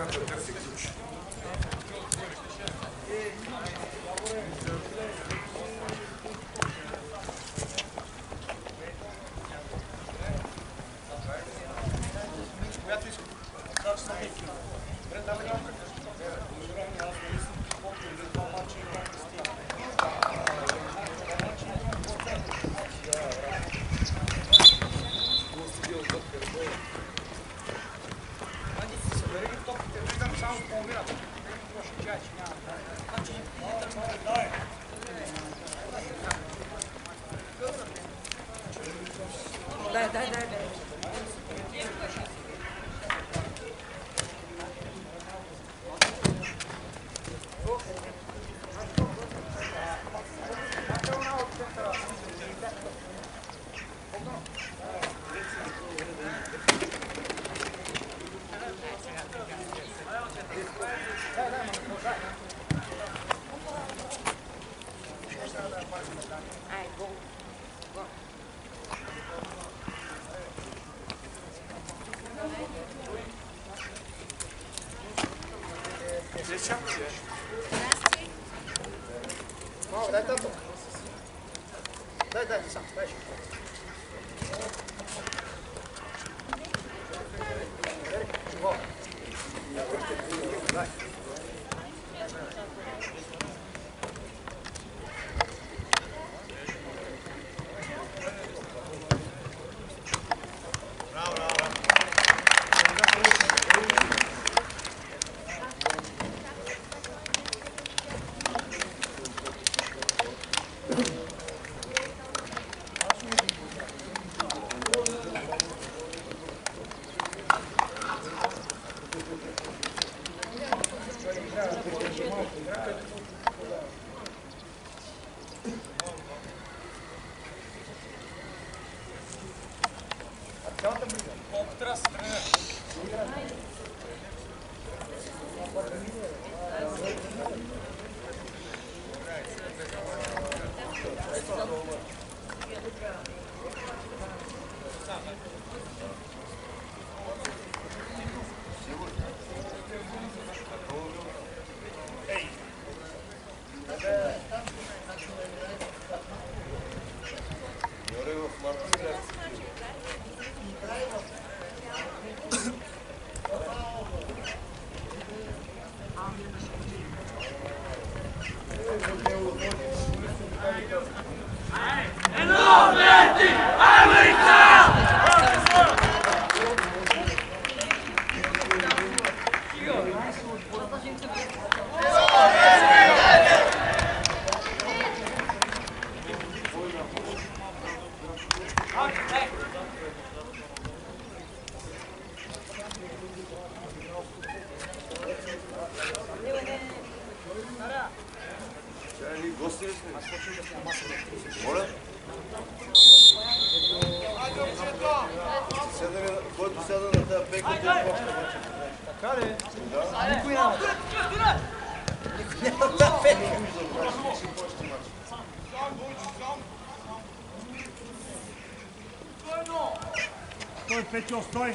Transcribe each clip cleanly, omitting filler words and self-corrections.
Петьо, стой!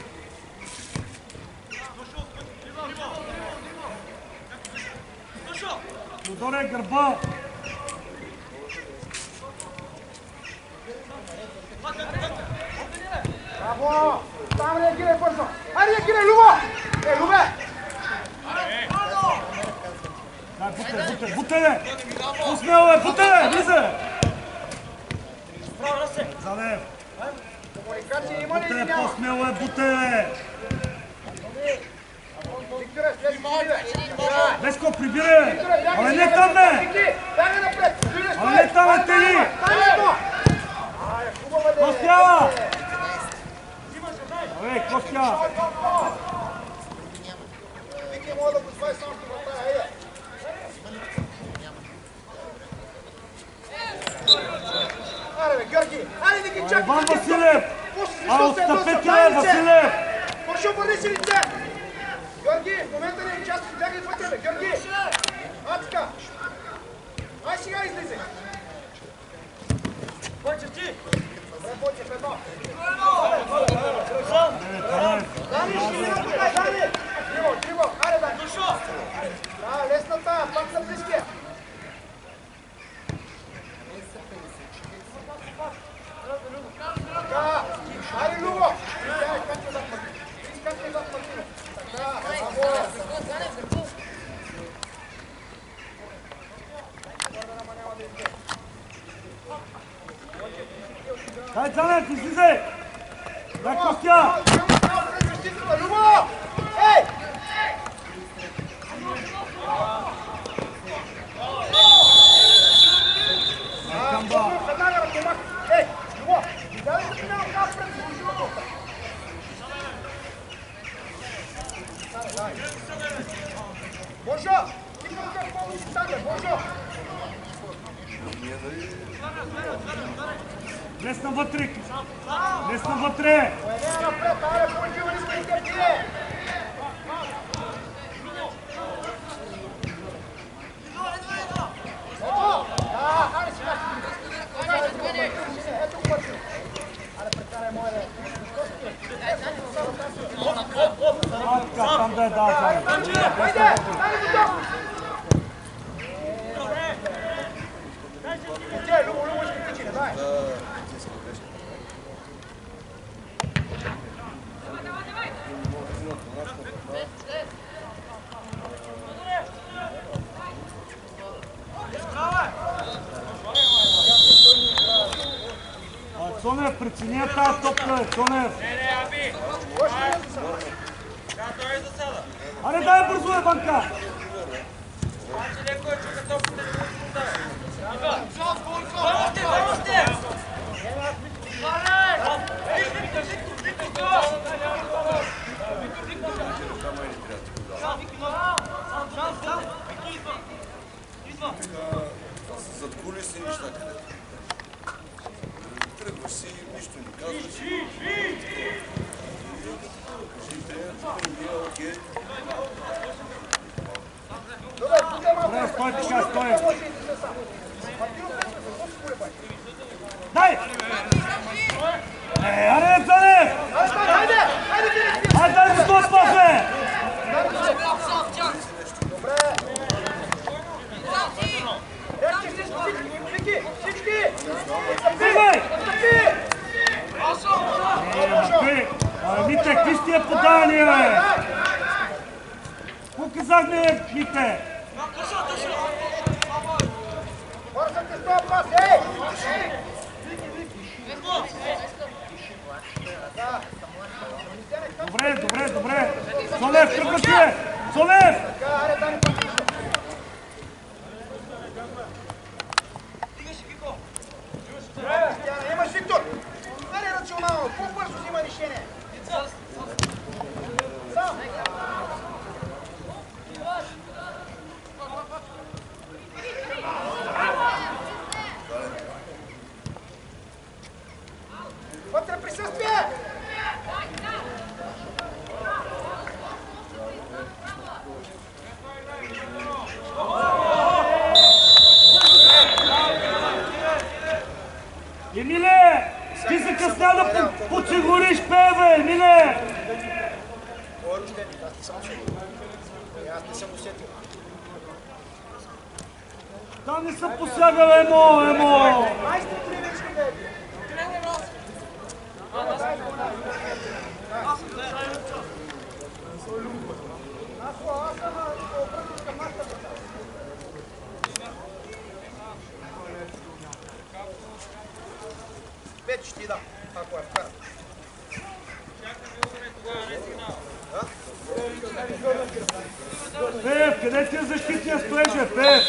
Ударе гърба! Браво! Там реагирай бързо! Ай, реагирай, Любо! Любе! Дай, бутай! Посмел, бутай! Влизай! Залев! Комуникация има ли или няма? Бутай, по-смело бутай! Викторе, след малко! Леско, прибирай! Але не там, бе! Дай напред! Але не там, бе, Тели! Костя! Абе, Костя! Вики, мога да го свай само в врата, айде! Аре, бе, Георги! Айде да ги чакай! Иван Василев! Отстъпете, Василев! Пошо, обърни си лице! Георги, в момента не е част, бягай вътре, бе! Георги! Така! Ай, сега излизай! Бойчев ти! Добре, Бойчев, едно! Дани, Занев, излизай! Дай Костя! Любо! Ей! Ей, Любо! Дай да минава как пред служителата. Божо! Ти как получи Сандър, Божо! Лес навътре! Лес навътре! Поедея напред, аре, по-живани сме и картие! О! Да, аре сега! Ето го пъти! Аре, прекарай моя! Атка, там да е дал Занев! Хайде! Дай го тук! Любо, ще тичи, не дай! Цонев, преценя тази топка, Цонев! Аре, дай бързо е банка! Зад кулиси неща къде. Тръгваш си, нищо не казваш. Окей. Добре, стой така, стой! Дай! Аре, Занев! Хайде! Айде, дай го стоят пасе! Добре! Всички! Стигай! Отстъпи! Мите, какви сте я подания, бе? Какво казахме, Мите? Бързате с този пас, ей! Добре. Цонев, тръгва се! Цонев! Аре, дай ми пътиш! Имаш Виктор! Аре, рационално! По-бързо взима решение! Сам! Вътре присъствие! Емиле! Ти закъсня да подсигуриш певе, Емиле! Аз не съм усетил. Там не съм посягал, Емо! Майстрите ли вече не е? Аз съм обръзен към нашата деца. Пет ще ти дам, ако я вкарам. Пев, къде ти е защитния стоеше, Пев?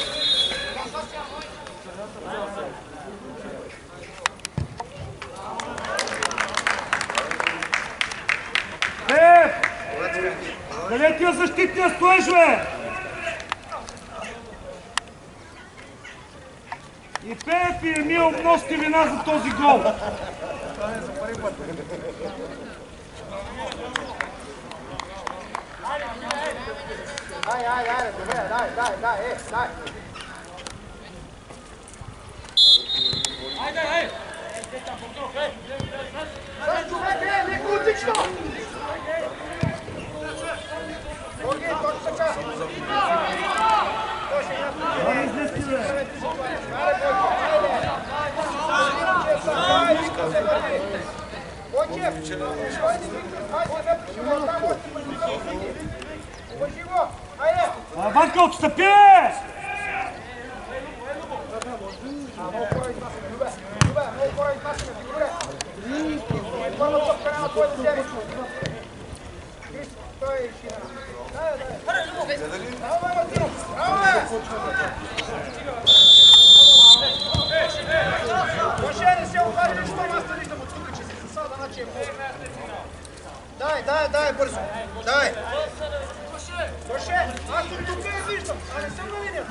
Пев! Къде ти е защитния стоеш, бе? И Пев и Емил носите вина за този гол. Ай, добре, дай, дай. С човек леко отлично! Георги, точно така! Дай излезти, бе. Ванка, отстъпи! първа топка няма кой да вземе. Той е шина. Браво, Мартинов! Браво, бе! Може не се обади нищо, аз те виждам от тук, че се засада на чепо. Дай, бързо. Дай. Доше, аз от тук я виждам, а не съм на линията.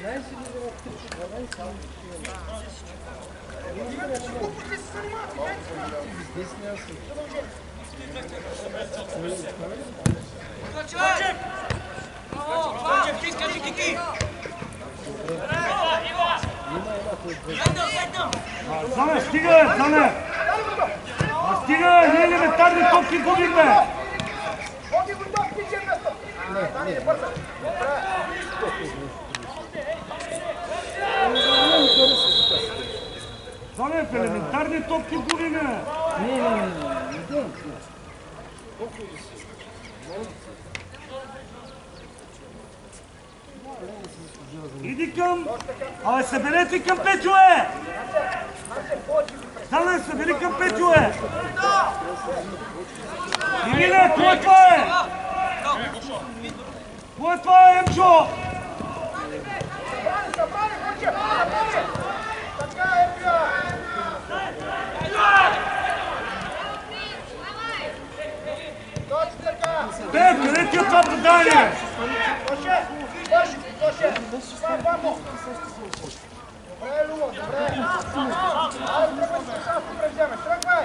Имате си глупости се занимавате, Зане, стига, Зане! Стига, ние елементарни топки губихме! Ходи го топки, че место! Дани, не бърза! Зане, в елементарни топки губиме! Иди към... Абе, съберете към Петюе! Зане, събери към Петюе! Емиле, кой това е? Кой това е, Емчо? Събрани, Куче! Така е, бия! Точно така! Къде ти е това подание? Тоше! Тоше! Вамо! Добре, Любо, добре! Айде, тръгвай с шанс, да превземеш. Тръгвай!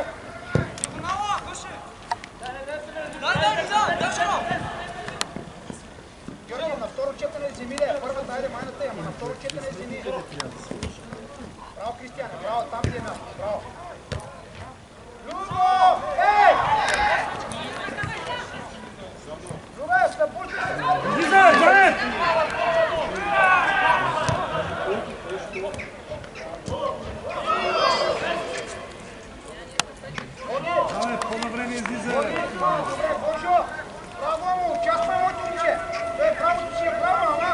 Георгиев, на второ четене вземи ли? Първата, айде майната е, ама на второ четене вземи. Браво, Кристияне, браво, там ти е място, браво. Любо! Ей! Любе, събужди се! Излизай, Зане! Зане, по-навреме излизай! Добре, Божо! Браво му, участвай, моето момче! Правото си е право, ама!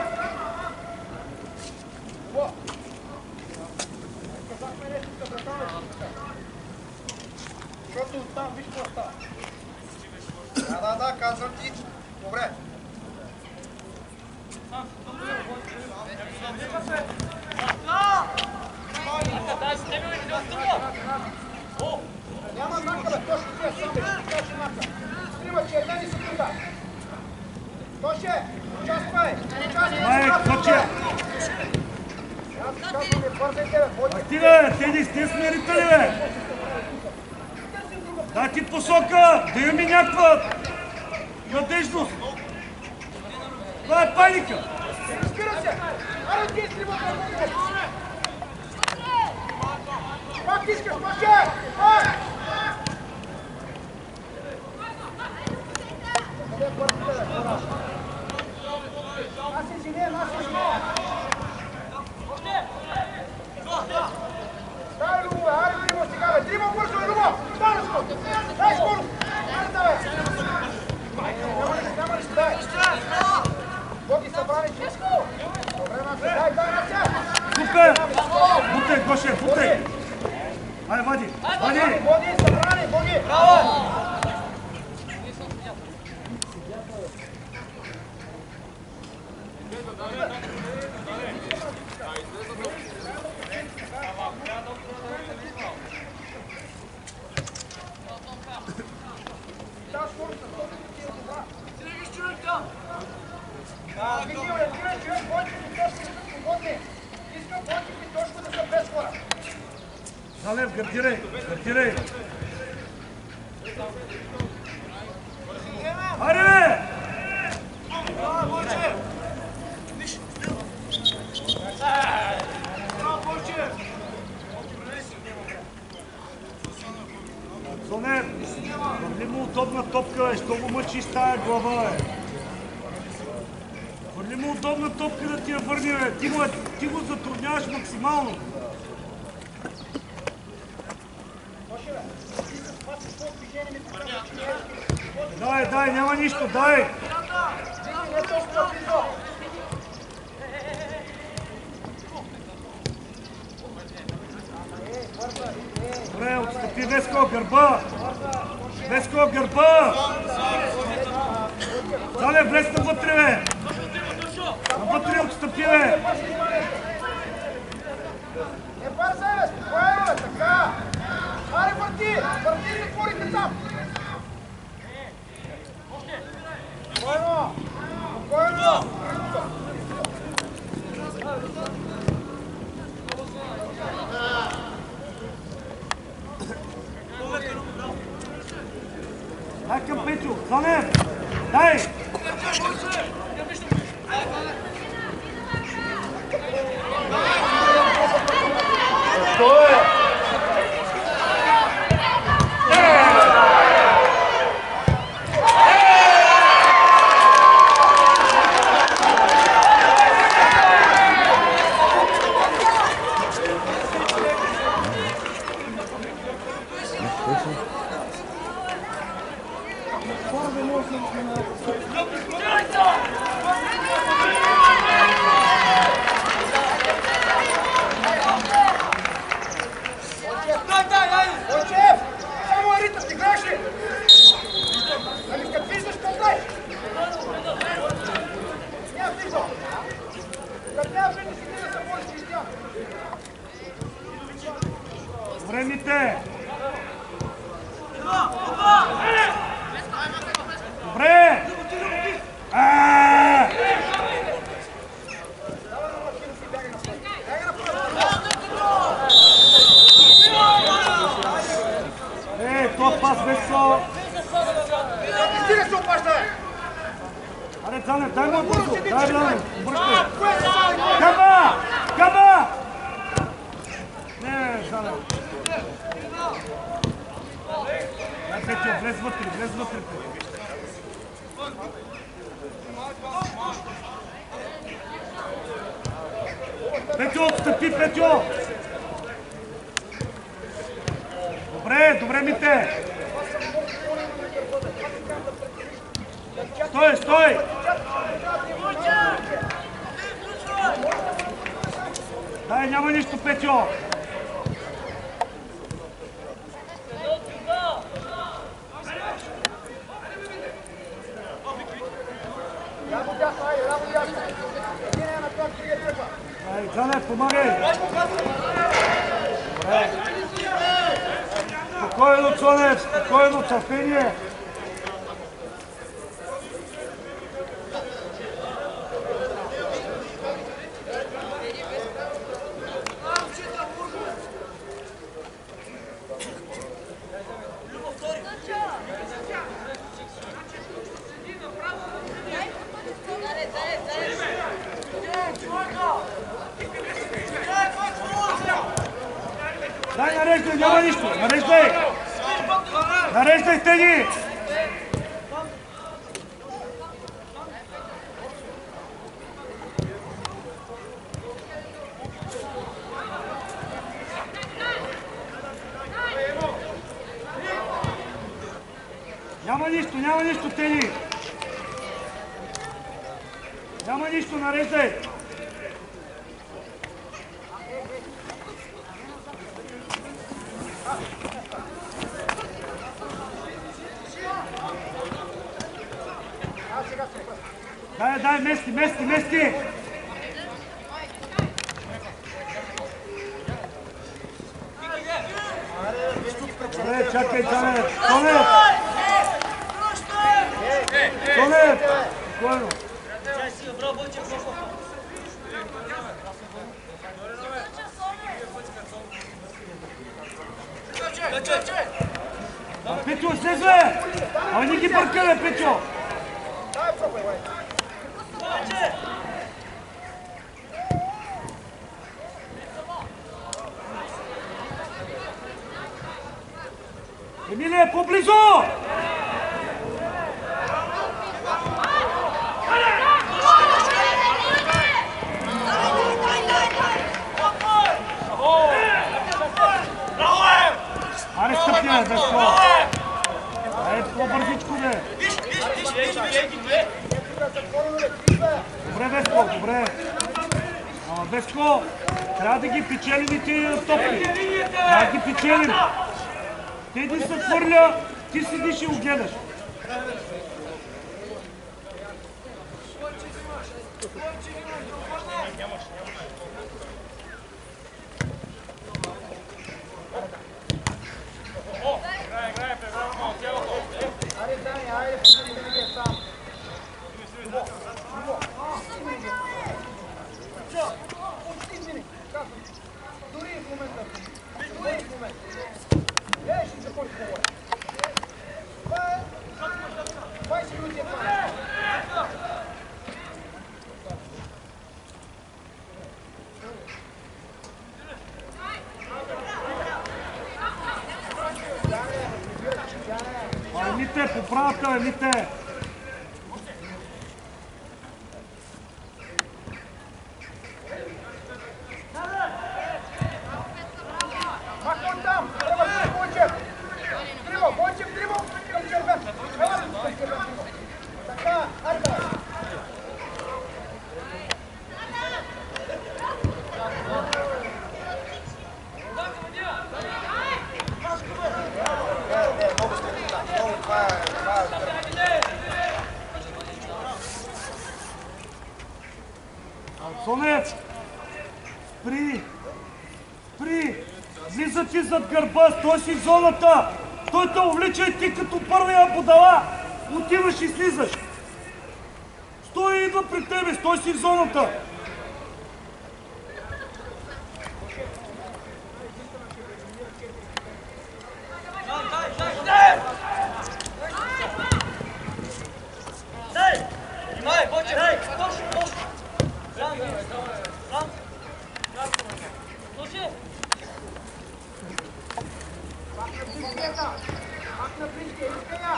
Любо! Казахме нещо, събратаме си тук. Защото оттам виж какво става. Да, казвам ти. Добре. Няма знака, бе, точно тия сам, ще ти кажа знака. Трима червени секунда. Тоше, участвай! Май, Коче! Аз ти казвам, не бързайте, бе, водите. Актива, седи, сте смерители, бе! Дай ти посока, да имаме някаква надежност. Това е паника. Разбира се! Аре, ти изтрима пред водите. Пак искаш, Тоше! Пак! Къде бързите, бе, хора? Аз се извиня. Дай, Любо, бе, аре, трима сега, бе, трима бързо, бе, Любо! Дай скоро! Аре, давай! Няма ли ще дай? Боги събрани, че? Добре, Нася, дай, Нася! Супер! Бутай, Гоше, бутай! Айде, вади! Боги, събрани, Боги! Браво! Залев, гардирай! Айде, бе! Зонер, хвърли му удобна топка, бе, що го мъчиш тая глава, бе. Хвърли му удобна топка да ти я върне, бе. Ти го затрудняваш максимално. Дай, няма нищо, дай! Добре, отстъпи Веско, гърба! Веско, гърба! Зале, влез навътре, бе! Навътре отстъпи, бе! Не бързай, бе, спокойно, бе, така! Аре, върти! Върти и затворите там! Спокойно! Спокойно! Дай към Петю! Зале! Дай! Очев! Само Арита, ти играеш ли? Ами като виждаш, какво правиш? Няма виждам. Като няма виждаш, ти да се бориш, че тя. Времите! Добре! Това пас Веско! Стига се обажда, бе! Аре, Цанев, дай му бързо! Дай, бе, обръщай! Кое се сали? Габа! Габа! Не, Цанев! Дай, Петю, влез вътре, влез вътре! Петю, отстъпи, Петю! Добре, добре, Мите! Стой, стой! Дай, няма нищо, Петю! Ляво дясно, айде, ляво дясно. Един е на това, другия тръгва. Ай, Цанев, помагай! Добре! Спокойно, Цонев, спокойно, търпение! Дай, нареждай, няма нищо! Нареждай! Нареждай, Теги! Няма нищо, Теги! Няма нищо, нареждай! Дай, мести! Добре, чакай, Цанев! Цонев! Спокойно! Петю, слез, бе! Ама не ги бърка, бе, Петю! Дай, пробвай, бе! Емилия, по-близо! Аре, стъпни, бе, Веско! Ай, по-бързичко, бе! Добре, Веско, добре! Ама, Веско, трябва да ги печелим и тия топли! Трябва да ги печелим! Те един се хвърля, Ти седиш и го гледаш. Айде, Дани, айде, пусти да не ги сам. Почти измини. Казвам. Дори в момента. Дори в момента. Ще започне да говоря. Това е 20 минути е това. Елите, поправка, елите! Махни от там! Тръгва, Бойчев! Триво, Бойчев, триво! Към червен! Ела ли към червен, триво! Така, айде! Сонец! Спри! Влиза ти зад гърба, стой си в зоната! Той те увлича и ти като първия будала! Отиваш и слизаш! Стой и идва при тебе, стой си в зоната! Махна близкия, иская!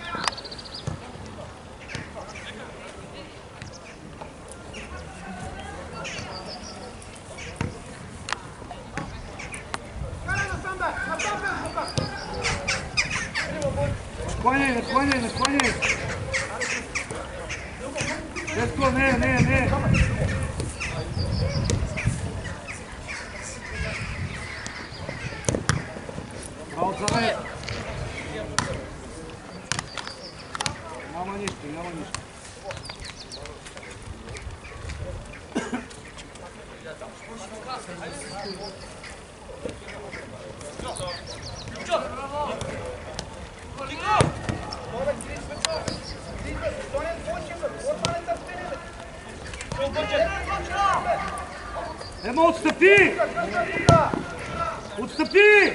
Карай насам, бе! Насам, бе, насам! Наклоняй! Деско, не! Браво, Завет! Няма нищо. Ема, отстъпи! Отстъпи!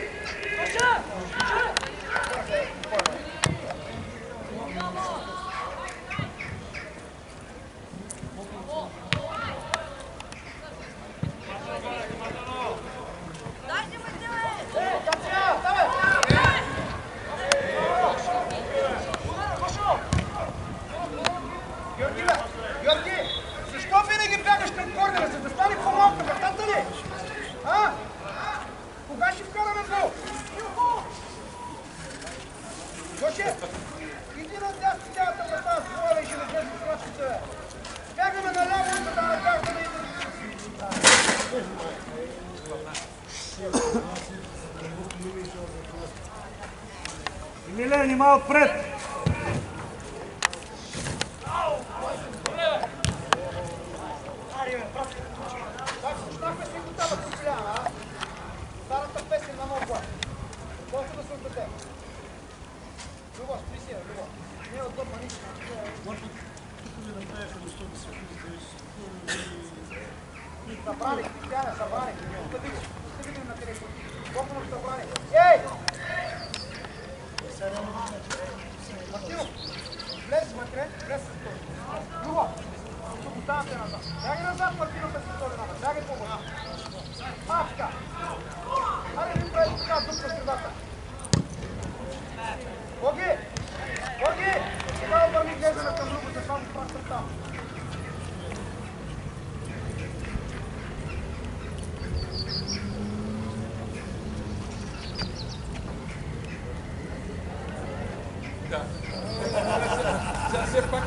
Георги, защо винаги бягаш към корнера, за да стане по-малко вратата ли? А? Кога ще вкараме гол? Гоше, иди надясно цялата врата, своя и ще не влезе в крачката. Бягаме наляво, за да надяхваме и да... Емиле, нима отпред! Слушнахме си готава попляна, а? Старата песен на нов глас. Колко да се отдаде? Любов, спри си, Любов. Не е удобно нищо. Събрали, Кристияне, събрали. Ще видим на телефон. Колко му събрали? Ей! Мартинов, влез вътре, влез с този. Любов, тук оставате назад. Бягай назад, Мартинов, с този назад. Бягай по-бързо. Така. Айде ви прави така дупка в средата. Боги! Сега обърни гледане към другото, това го пращам там. Сега все пак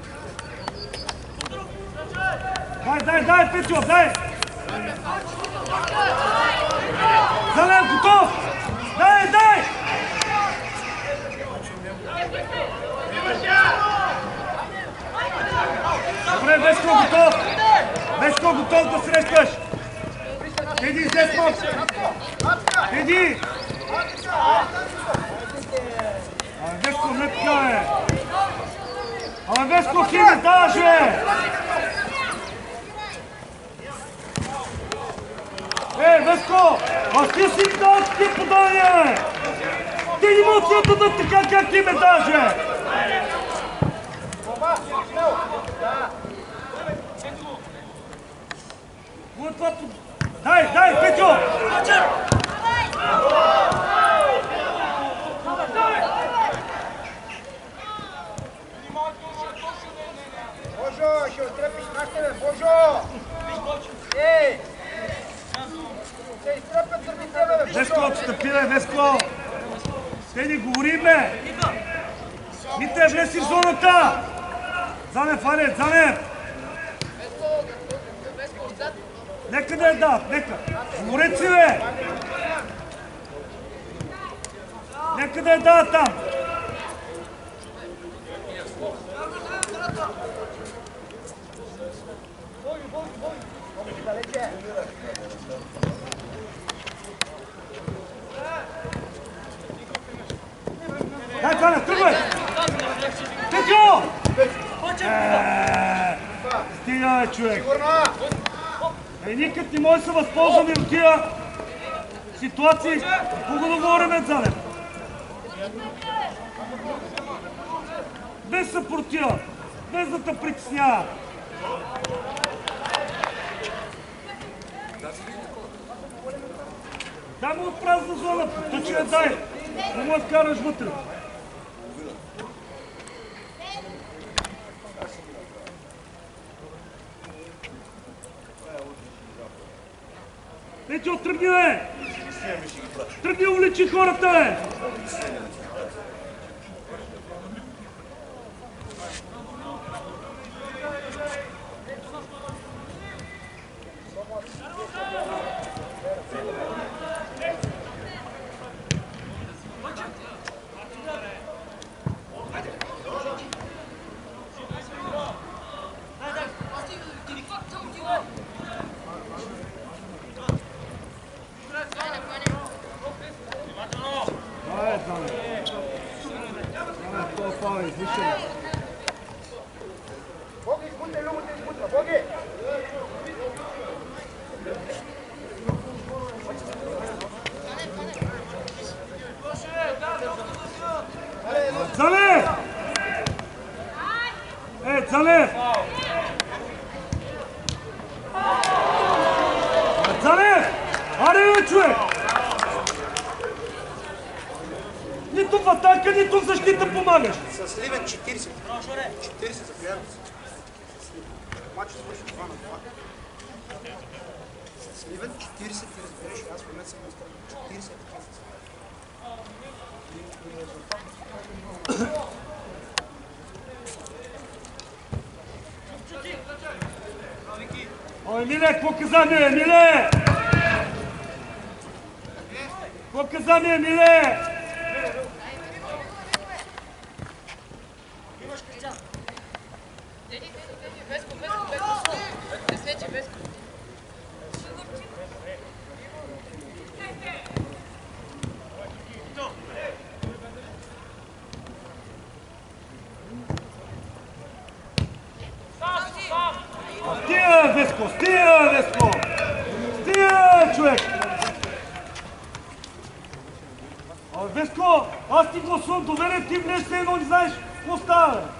Дай, Петю, дай! Залев, готов! Дай! Добре, Веско готов да срещаш! Еди, Зесмов! Еди! Веско, не така е! Ама Веско, ти не даваш, бе! Веско! Аз ти си дал такива подания, бе! Ти не мога да дадат така, как ти ме даваш, бе! Дай, Петю! Божо, ще оттръпиш на тебе, Божо! Ей! Ще изтръпят заради тебе, бе, Божо! Веско, отстъпи, бе, Веско! Те ни говорим, бе! Мите, влеси в зоната! Занев, Арет, Занев! Нека да я дадат, нека! Говорят си, бе! Нека да я дадат там! Дай, Занев, тръгвай! Петю! Стига, бе, човек! Никак не може да се възползваме от тия ситуации. Кого да говорим, Занев? Без съпротива, без да те притеснява. Дай му от празна зона, тъче я дай. Не му я вкараш вътре. Петю, тръгни, бе! Тръгни, увлечи хората, бе! Боги, изпутне, Любо те изпутва, Боги! Залев! Залев! Залев! Аре, бе, човек! Нито в атака, нито в защита помагаш. С Сливен 40. 40 за гледност. Матч свърши 2 на 2. С Сливен 40 ти разбереш, аз в момент съм на страна. 40 Ой, Миле, какво каза ми, Миле? Какво каза ми, Миле? Стига, Веско! Стига, Веско! Стига, човек! Веско, аз ти гласувам доверие, ти влез едно, не знаеш какво става, бе!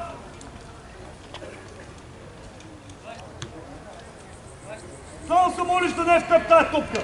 Само се молиш да не е в теб тая топка!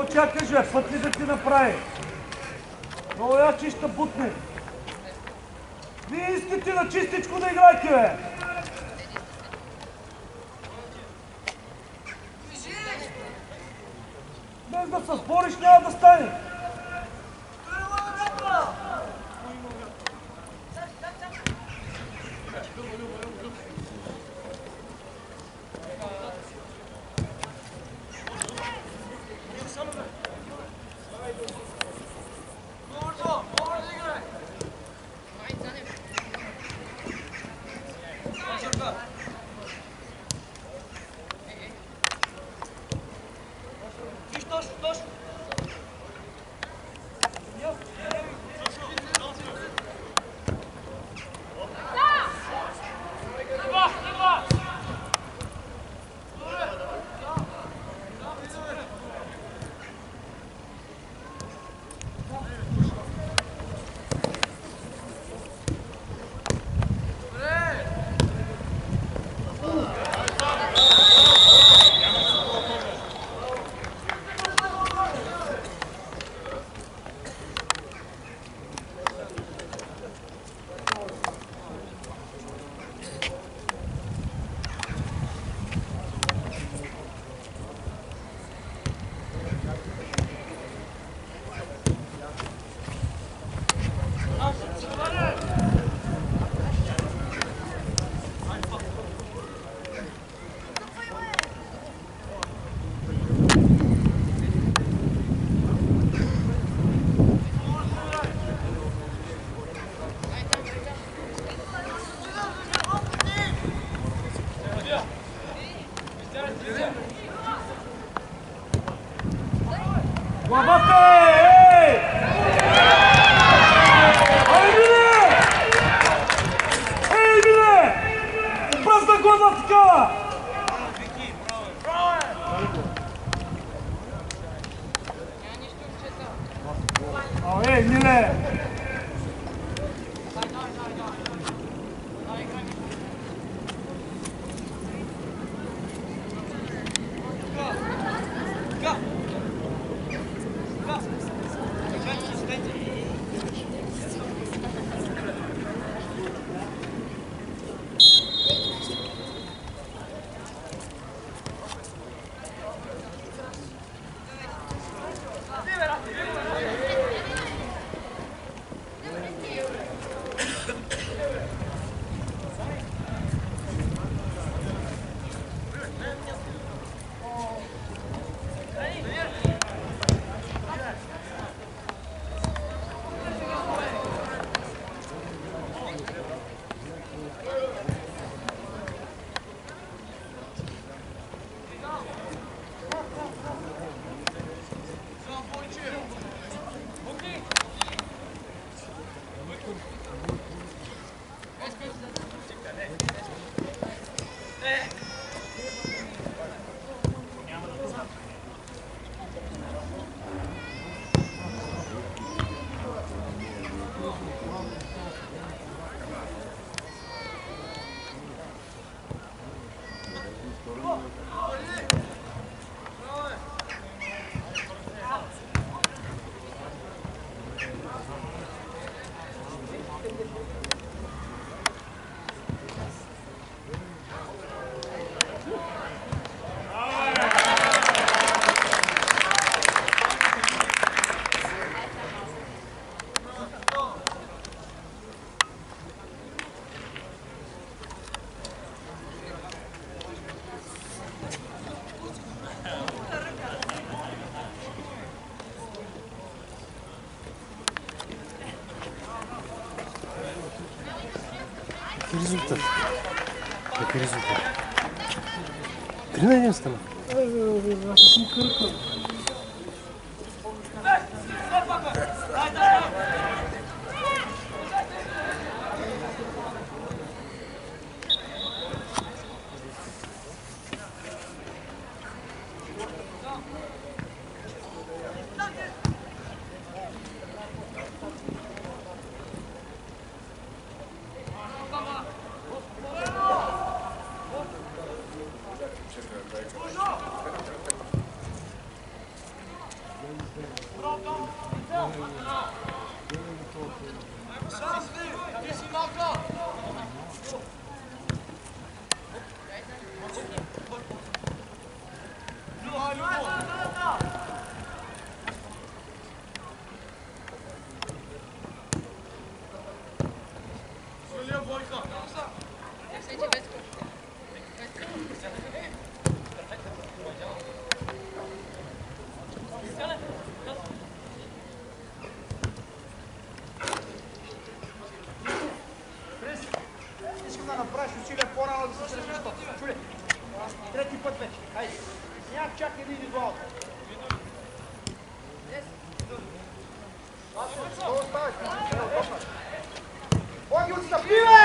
Какво чакаш, бе? Път ли да ти направи? Много я чиста бутне. Вие искате на чистичко да играйте, бе! Без да се спориш няма да стане. результат? Какой результат? 3-1 стана. Аз съм къркал. Искам да направиш усилия по-рано да се срещнеш топ. Чули? Трети път вече. Хайде. Няма чакай да иди до аута. Що оставиш? Боги, отстъпи, бе!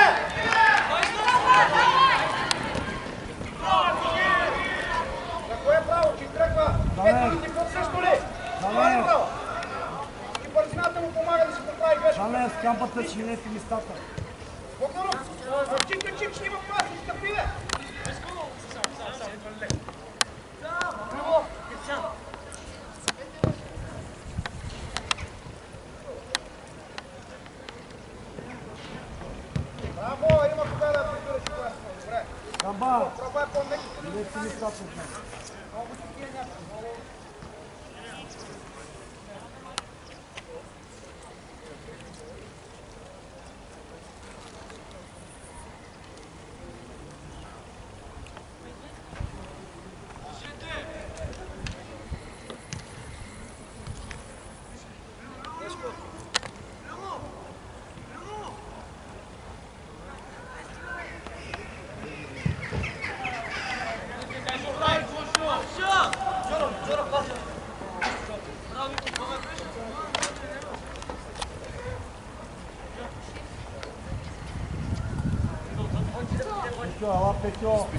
За кое право? Че тръгва? Ето ти път също ли? Това е право. И бързината му помага да си поправи грешка. Дале, с кампата си не в местата. Богданов, чик, ще има пас, изтъпи, бе! Криво! Браво, има кога да прибираш това. Добре. Камба, Пробвай по-меки. не в местата. Много такива някакви, много... Петьо, ала Петьо.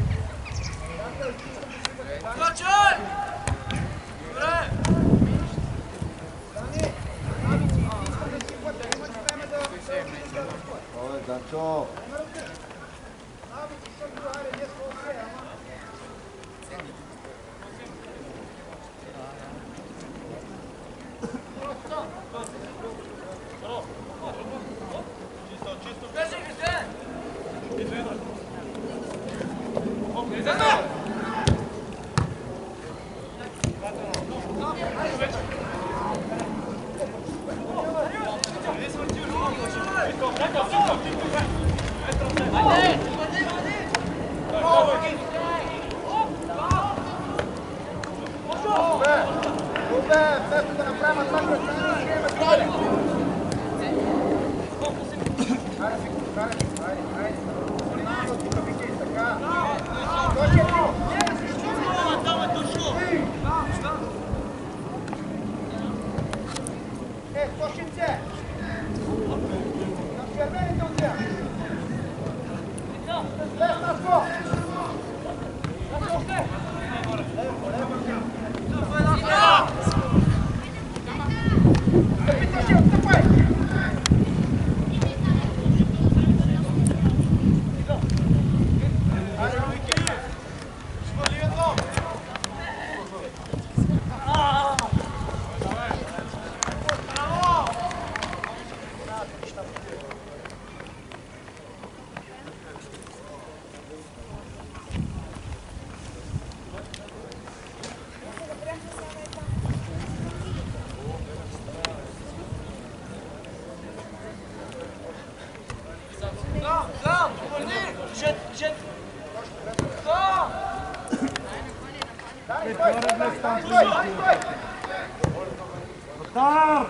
Ой, Данчо! Вместо да направим атака, ще имаме голи. Хайде. Внимавай тук, Вики, така. Тошинце! Към червените отзя! Лев на ско! Отстъпай! Дар!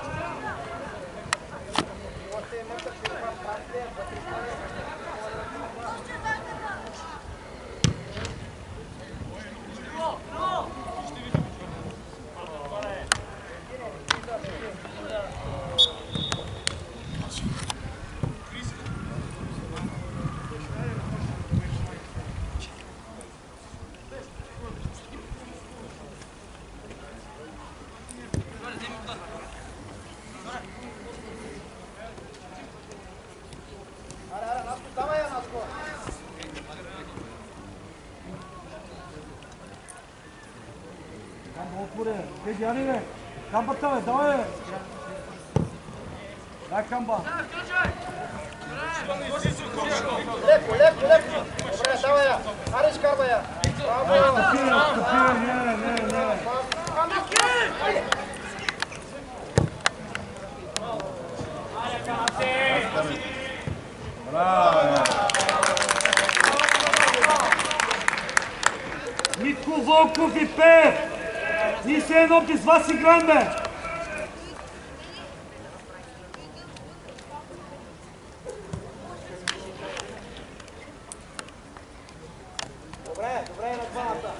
Vedi, arrive! Камбата, бе, давай, бе! Дай камба! Леко! Добре, давай я! Аре, изкарвай я! Браво! Стопи, не! Браво! Волков и Пеев! Ние се едно без вас играме! Добре на двамата.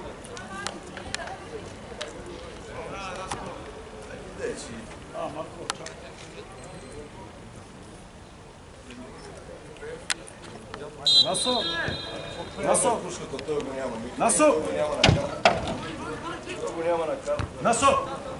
Насо! Насо! Насо!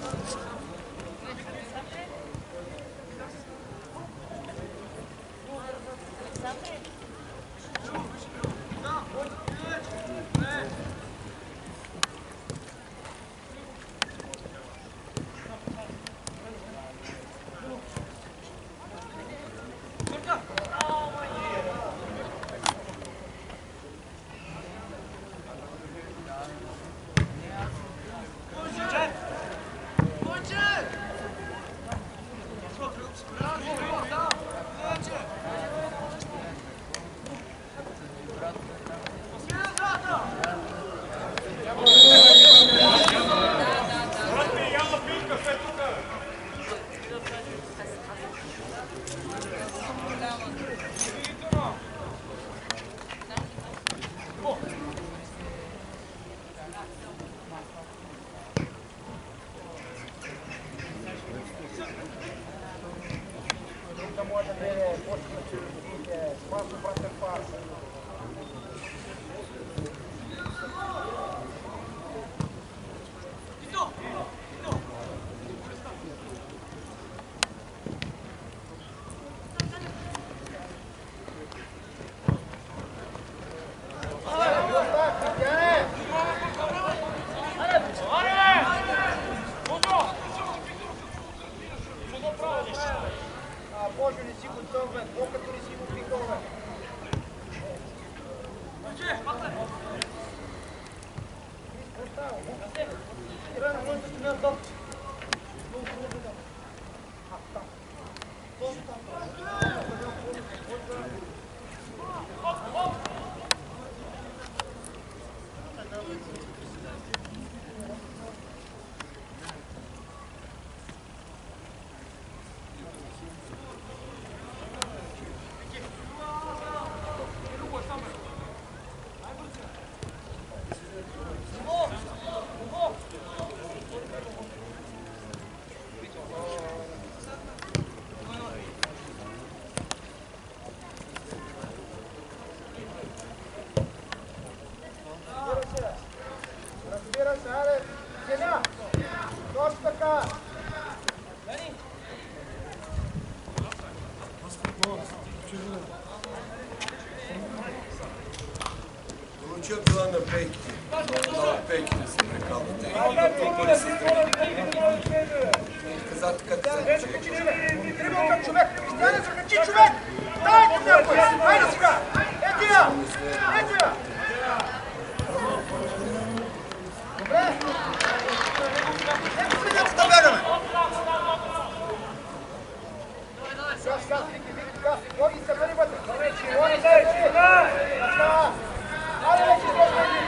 Боже, не си готов, бе. Колкото не си го пикал, бе. Разбира се, аре, Земя! Точно така! Получил била на пейките. На пейките се прекалвате. Каза така да се Дрибъл към човек! Кристияне, закачи човек! Дай към някой! Хайде сега! Ето я! Ето я! Добре! Ето сега да бягаме! Газ, Вики, газ! Боги се бъде вътре! Боги се! Айде вече, Боги!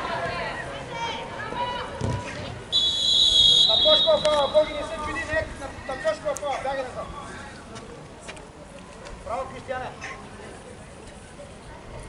На Тошкова фала, Боги не се чуди, не на Тошкова фала, бягай назад! Браво, Кристияне!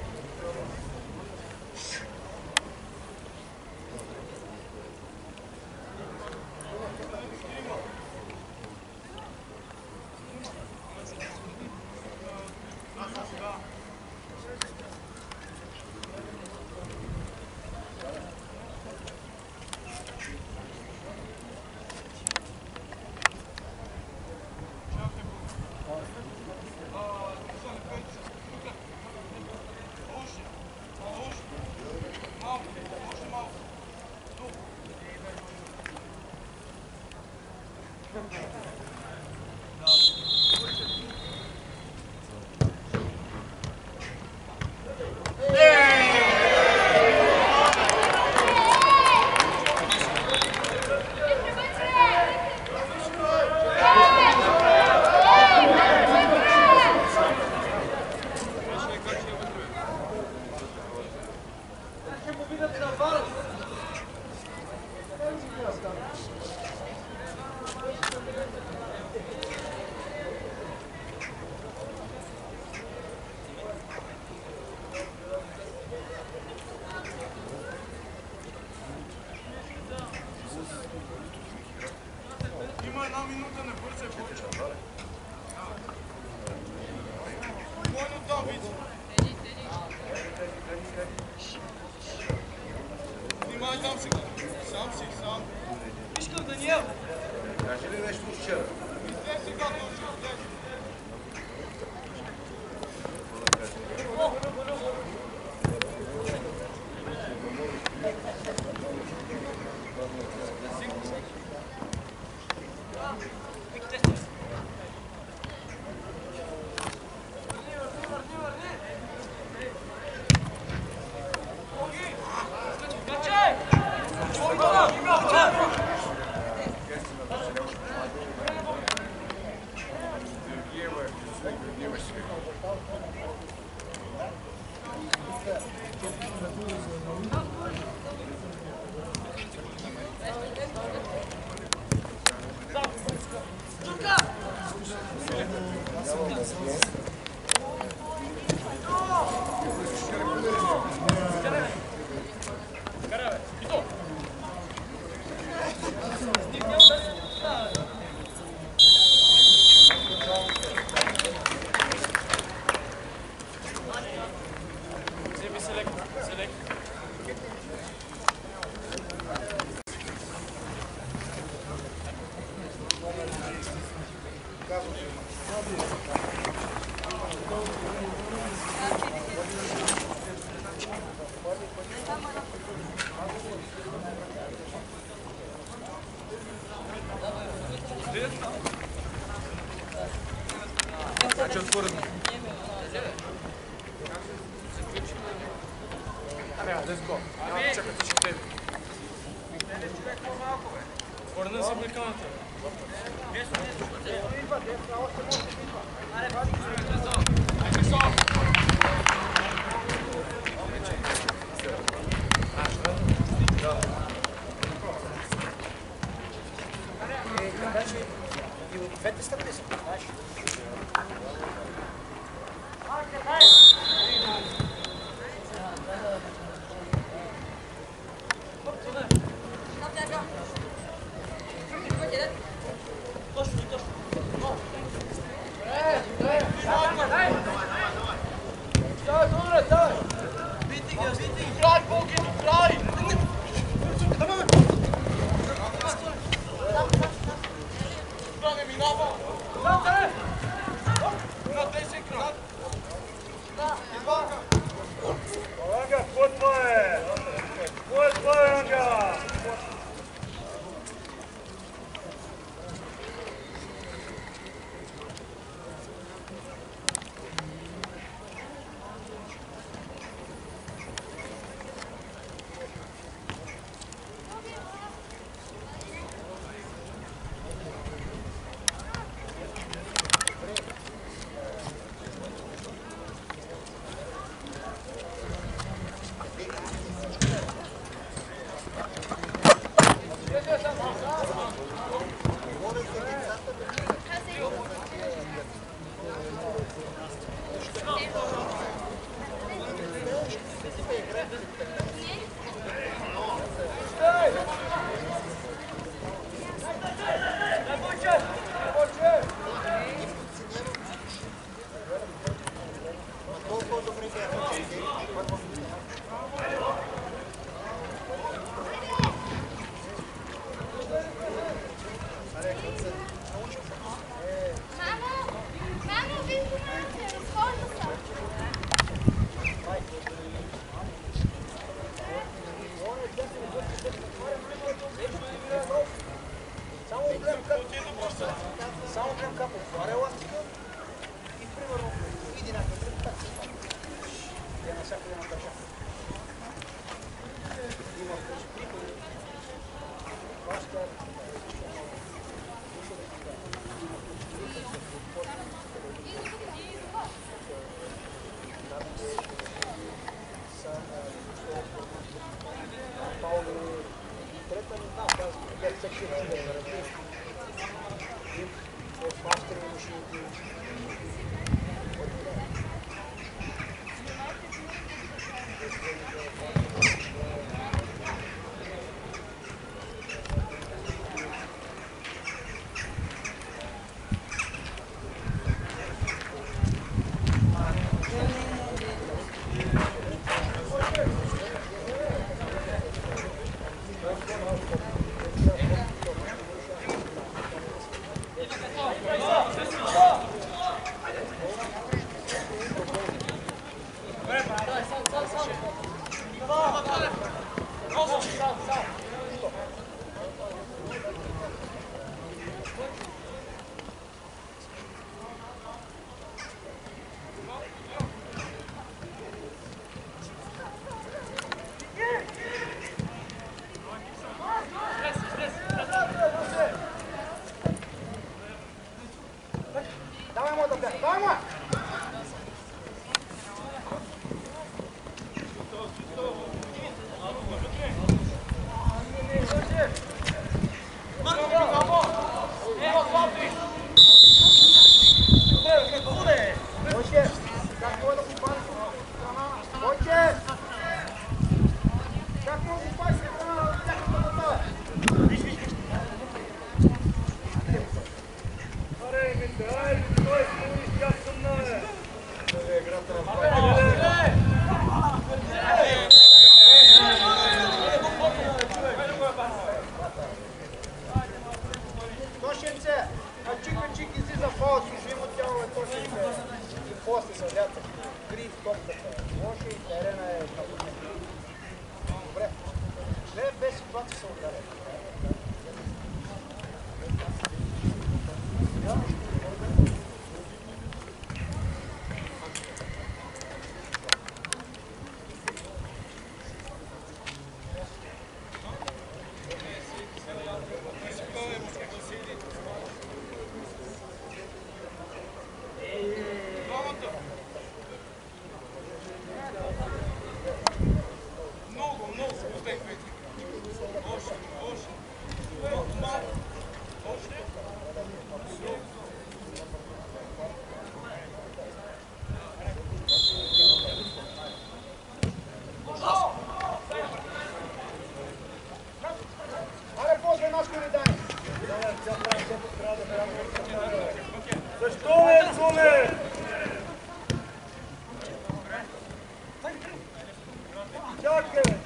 Искам Даниел. Кажи ли нещо вчера?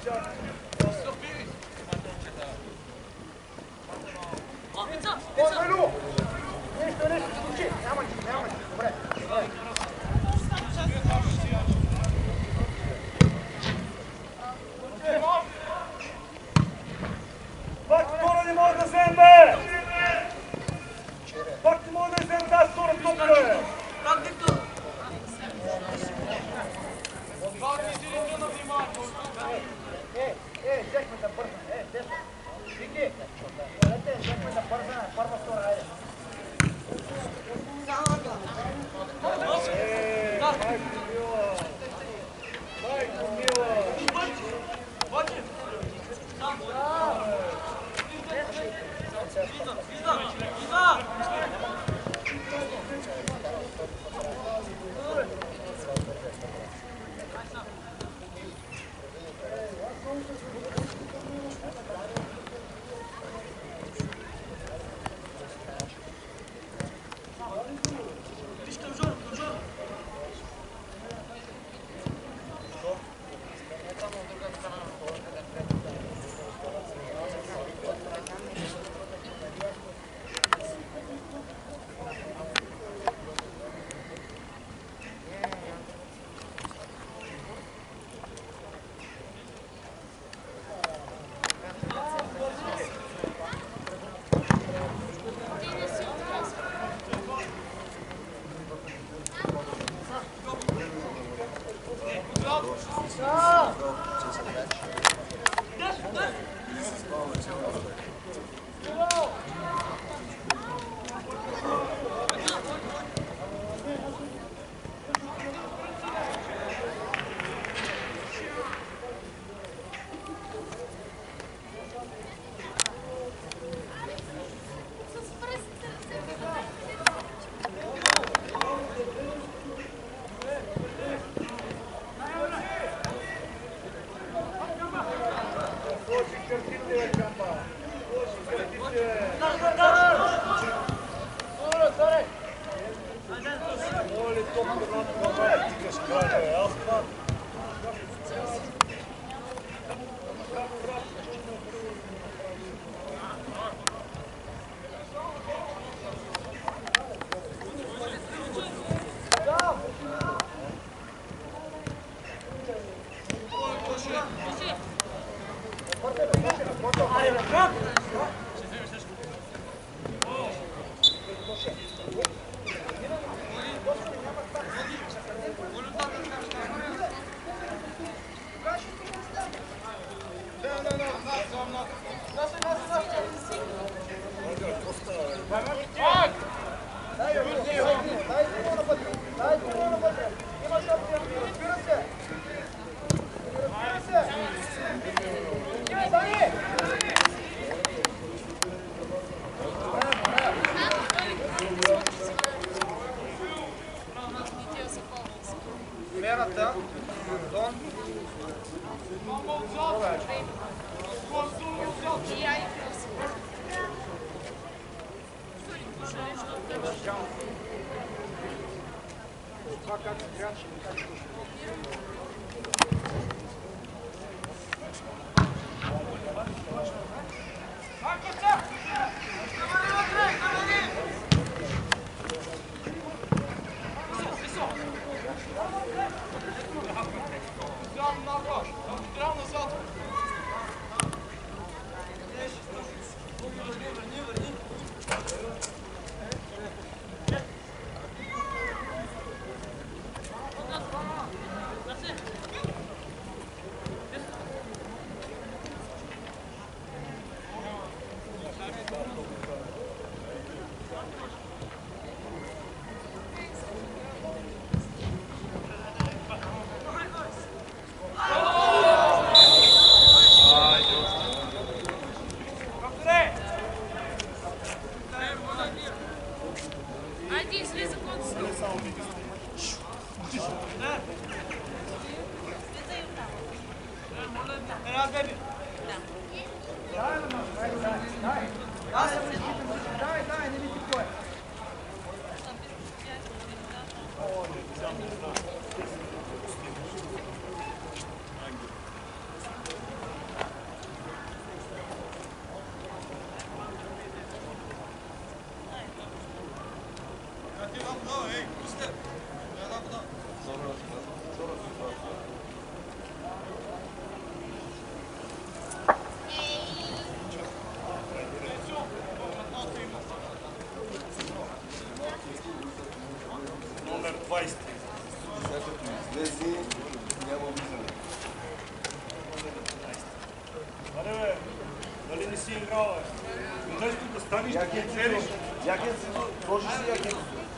По-велю! Нещо се случи. Няма нищо. Добре. Пак втора не мога да вземем, бе! Пак не мога да вземем тази втора топка, бе! Взехме да бързаме. Взехме. Вики, взехме да бързаме. Първа, втора, айде. Майко мила! Мерата, Антон. Това как се трябва, ще ми кажа Нещо да станеш, да Якен целиш. Якен си, сложи си якен.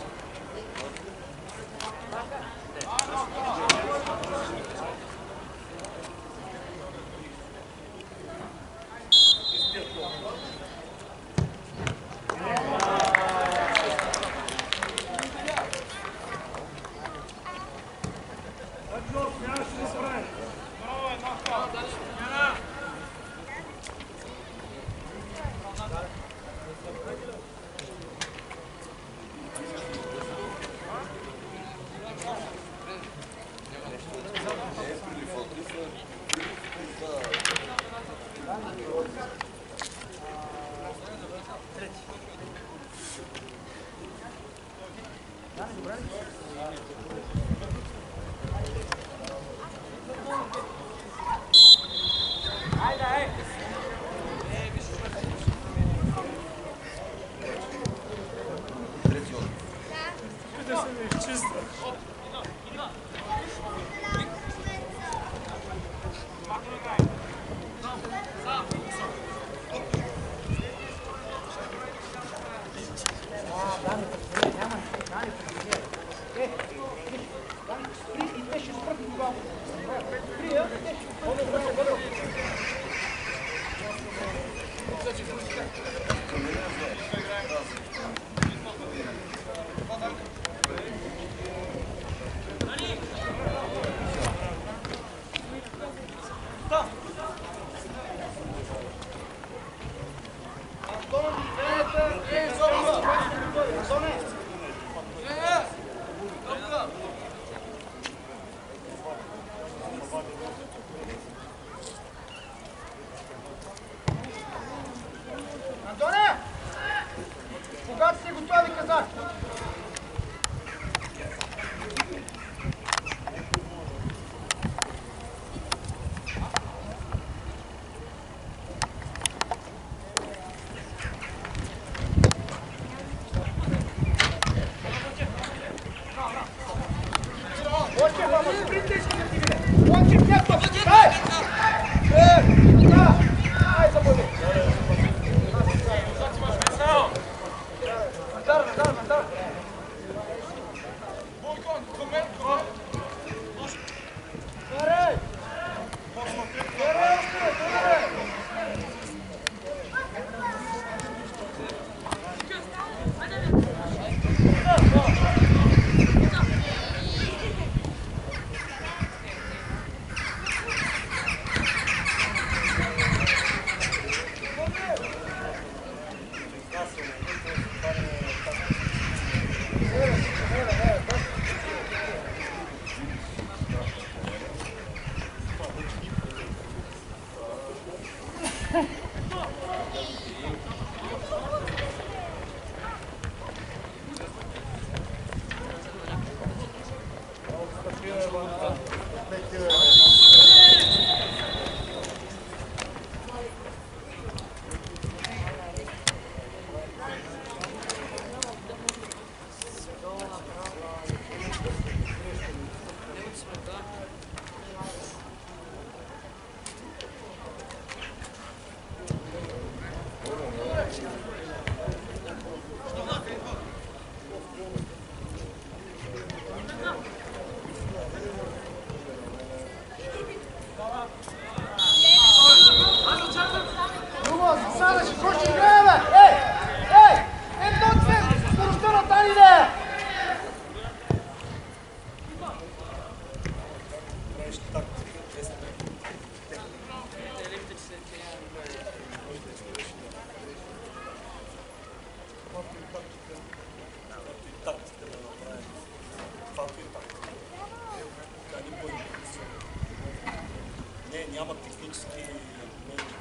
Няма технически моменти.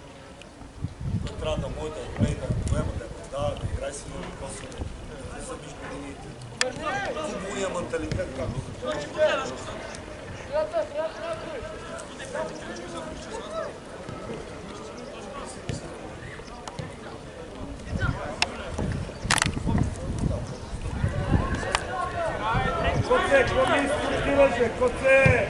Той трябва да може да умее да поема, да раздава, да играе си много косове, да влиза между линиите. Футболния менталитет, както Коце, какво ми изпустиваше? Коце!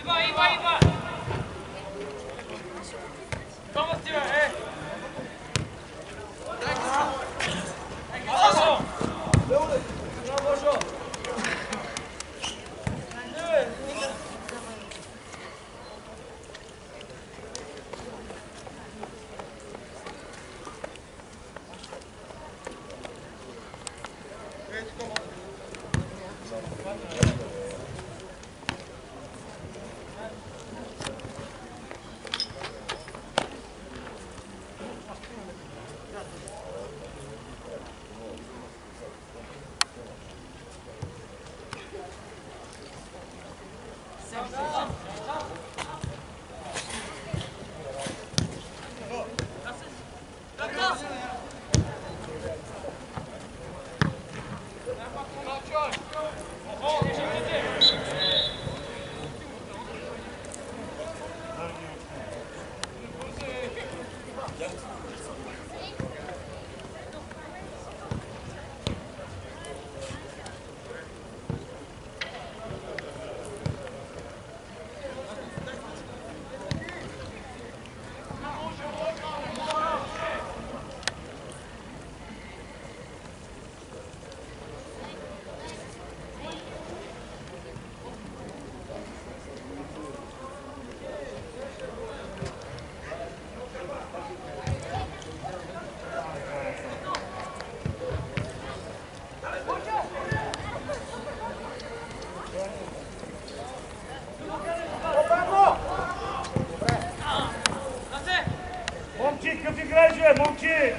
Momci, какъв играеш, бе, момчи?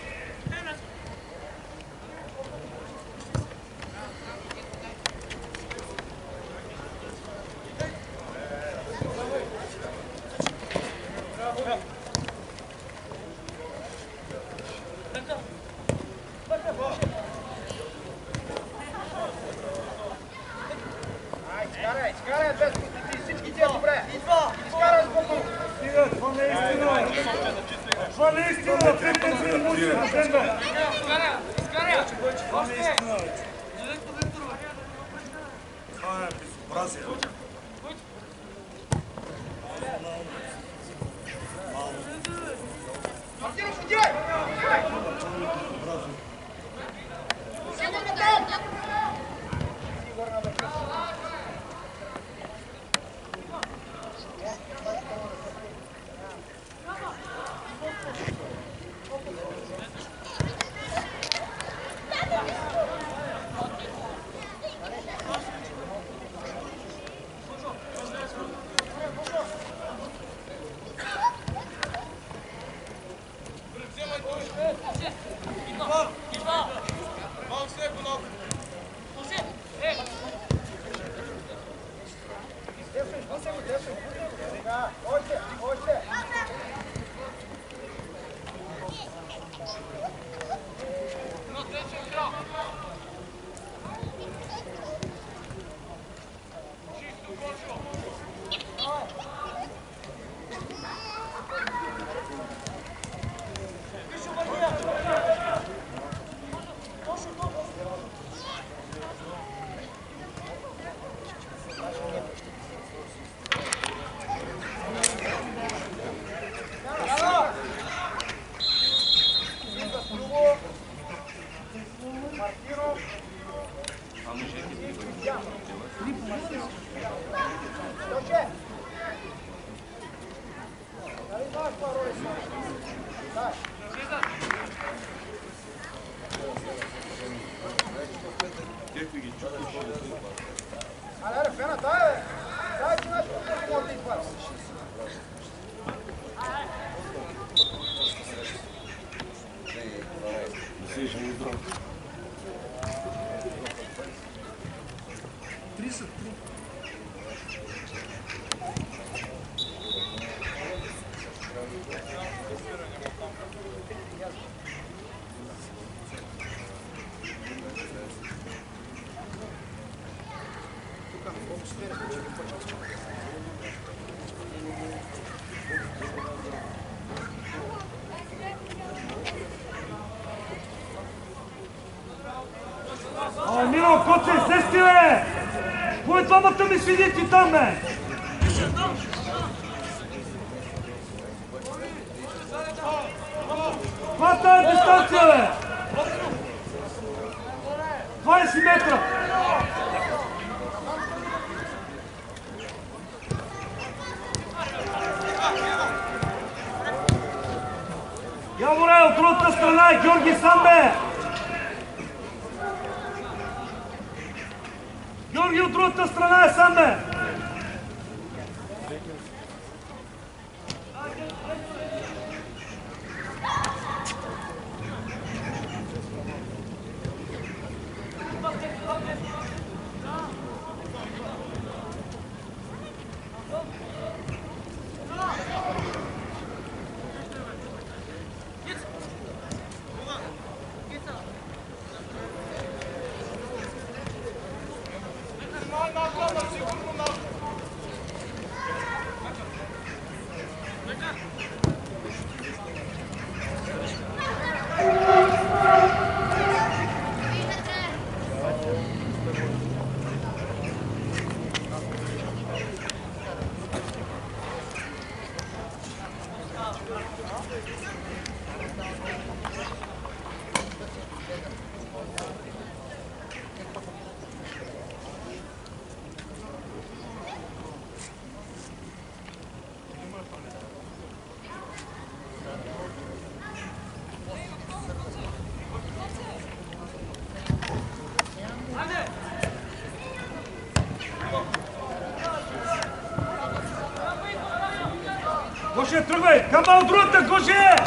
Изкарай, без ти всички тия добре. Изкарай с Богу. Стига, това не е истина. Това не е истина, петен мучи на ден, бе. Това не е истина, бе. Това е безобразие. Мартинов, отивай! Сигурно там! Allora, fena, dai! Dai, ti lascio un po' di qua. Миро, коце, сести, бе! Кой двамата ми седите там, бе? от другата страна е Георги сам, бе! Георги от другата страна е сам, бе! Гоше, тръгвай! Камба от другата, Гоше!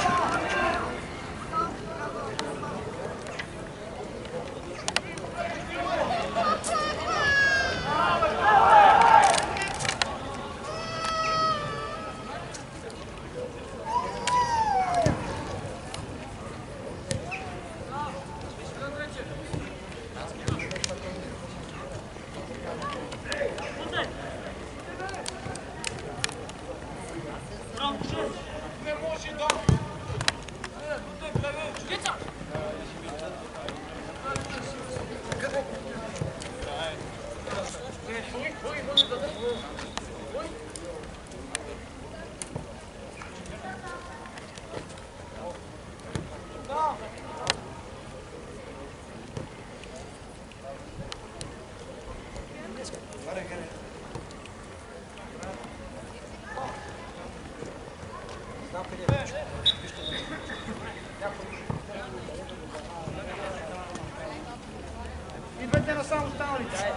Идвайте на само останалите.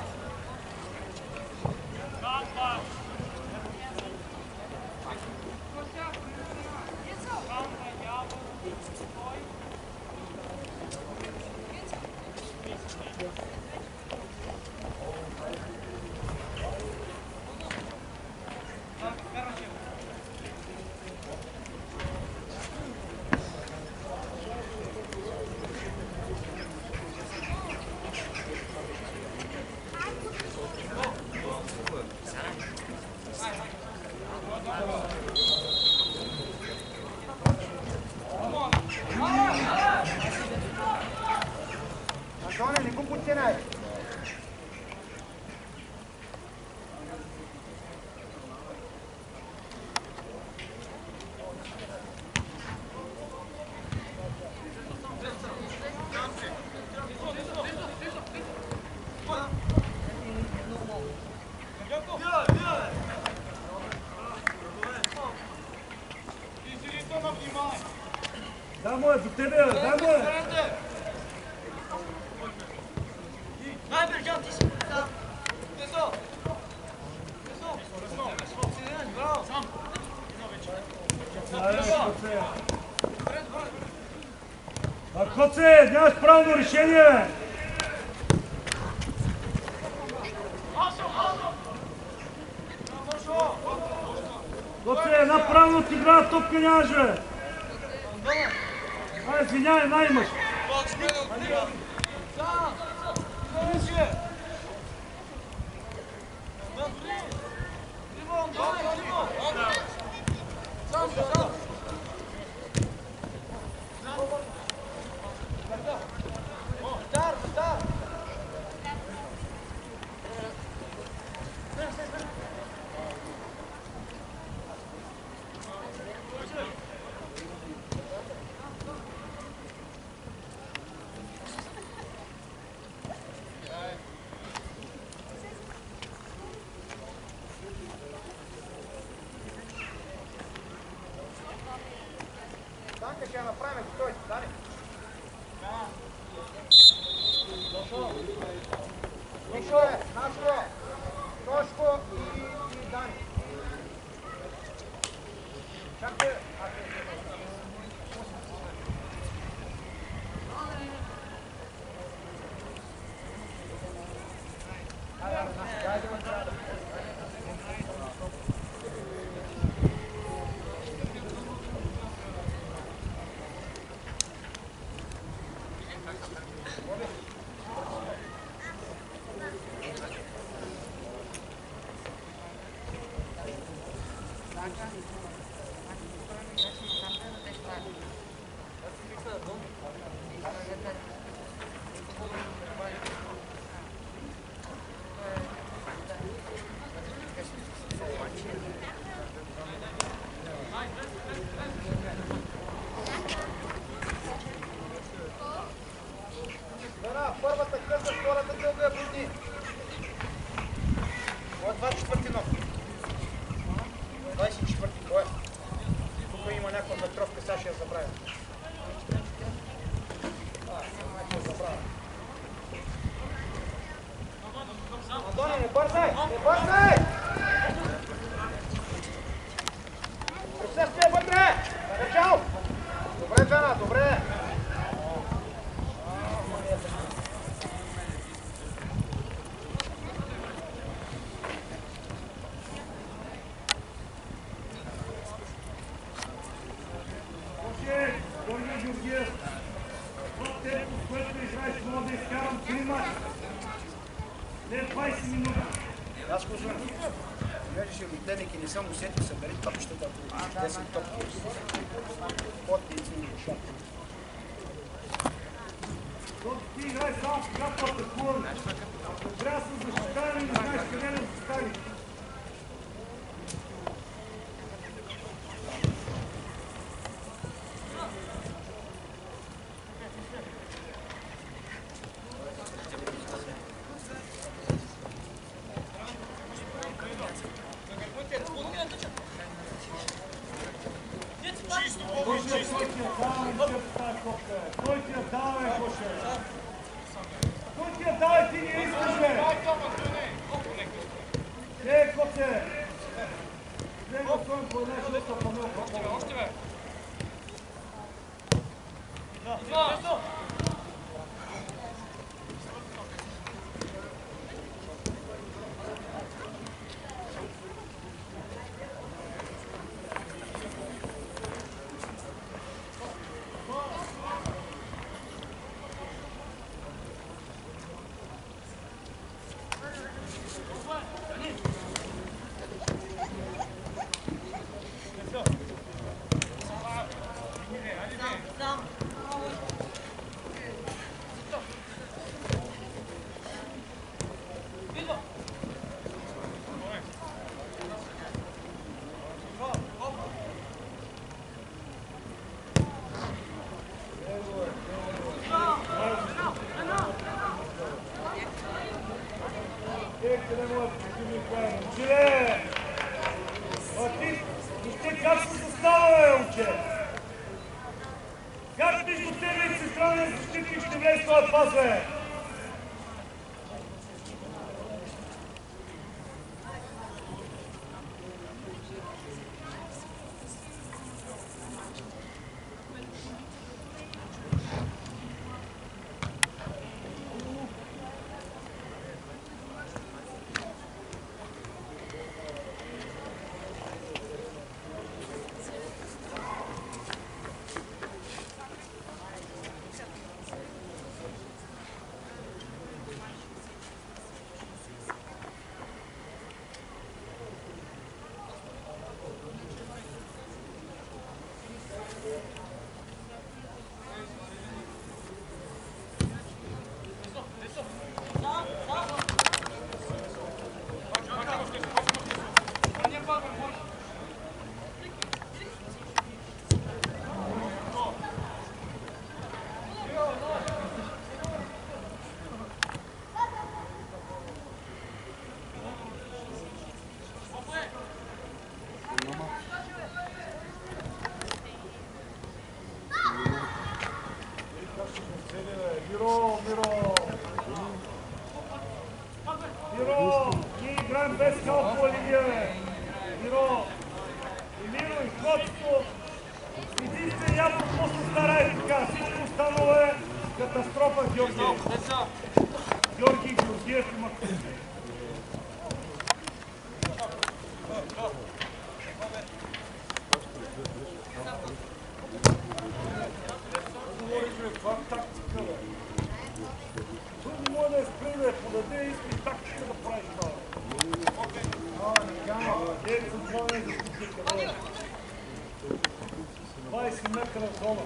Антоне, не го подценай. Да, му е, до тебе, да, му е! Коце, нямаш правилно решение, бе! Коце, една правилно отиграна топка нямаш, бе! Ай, извинявай, най-имаш! ще я направим, стойте, Дани. Мишо е, Нашко, Тошко и Дани. Чакай. Първата къса, втората дълга е будни. Кой е 24-ти ног? 24-ти, кой е? Тук има някаква метровка, сега ще я забравя. Ще я забравя. Антони, не бързай! Не бързай! Присъствие вътре! Начало! Добре, Джана, добре! Аз го знам. Понеже Литленик и не съм усетил, събери топчетата, 10 топки. Потници и шапки. Ти играй само когато атакуваме. Ако трябва да се защитаваме, не знаеш къде да застане. Кой ти я дава, Гоше? Кой ти я дава, ти не искаш, бе? Коце! Не го стоим по една шеста панелка. Още, бе! Как се застава, бе, момче? Как между тебе и централния защитник ще влезе това пас, бе? ръководство. Иди се ясно какво се старае така. Всичко останало е катастрофа, Георгиев. Георги Георгиев има късмет. Това тактика, бе. Той не може да я спре да я подаде и иска тактика да правиш това. Ето това не е за статика. 20 метра зона.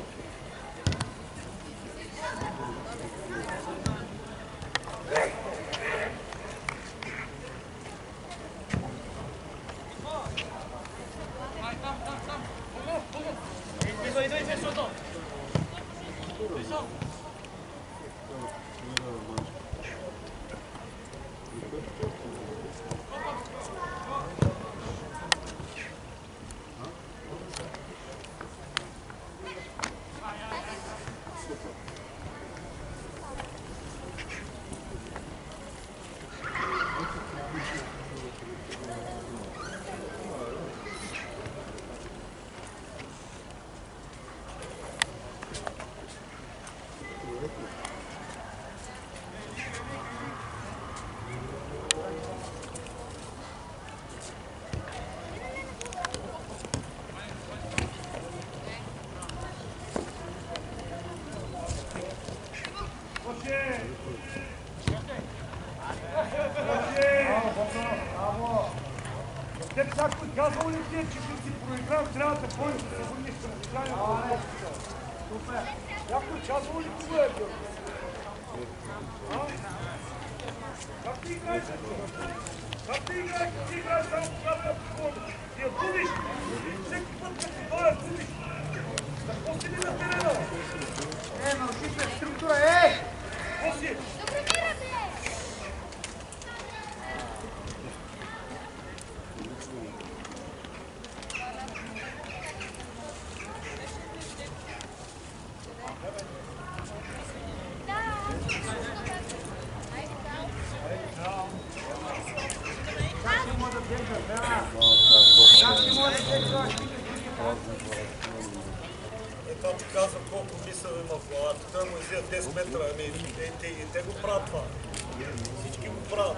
Те всяко казвал ли ти, че като си проиграл, трябва да ходиш да се върнеш към състоянието? Супер! Някой казвал ли кога е бил? Как ти играеш? Как ти играеш? Ти играеш само когато да подходиш. Ти я будиш. Всеки път като това я будиш. Какво си ли на терена? Научи се структура, Какво си? Това ти казва колко мисъл има в главата. Той му излиза 10 метра, и те го правят това. Всички го правят.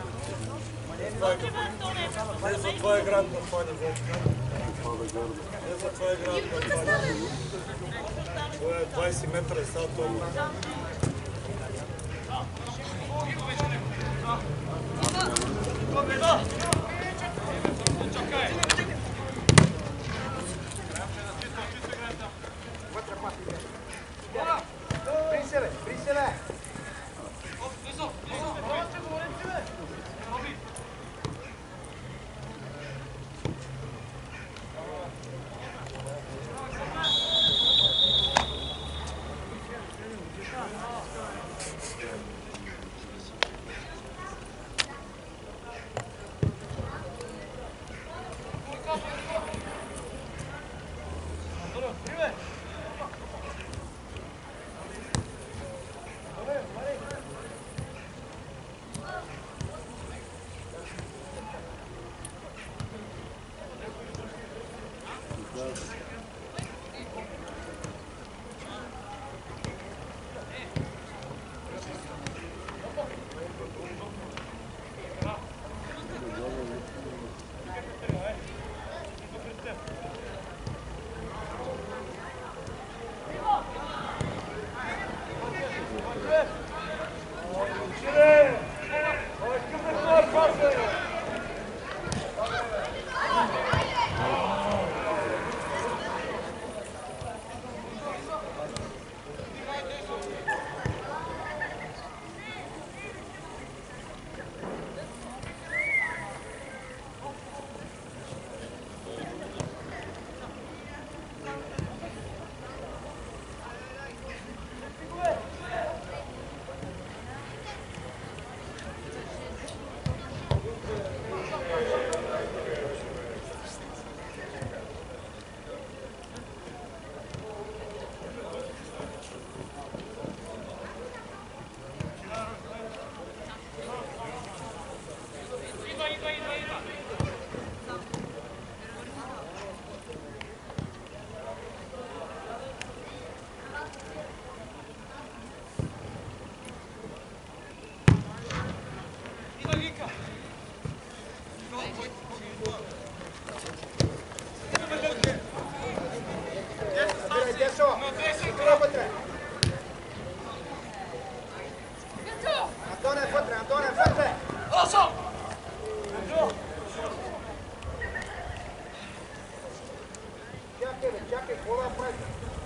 Не за това играят на това ниво. Не за това играят на това ниво. Това е 20 метра и сега толкова. При себе! Чакай, какво да правите?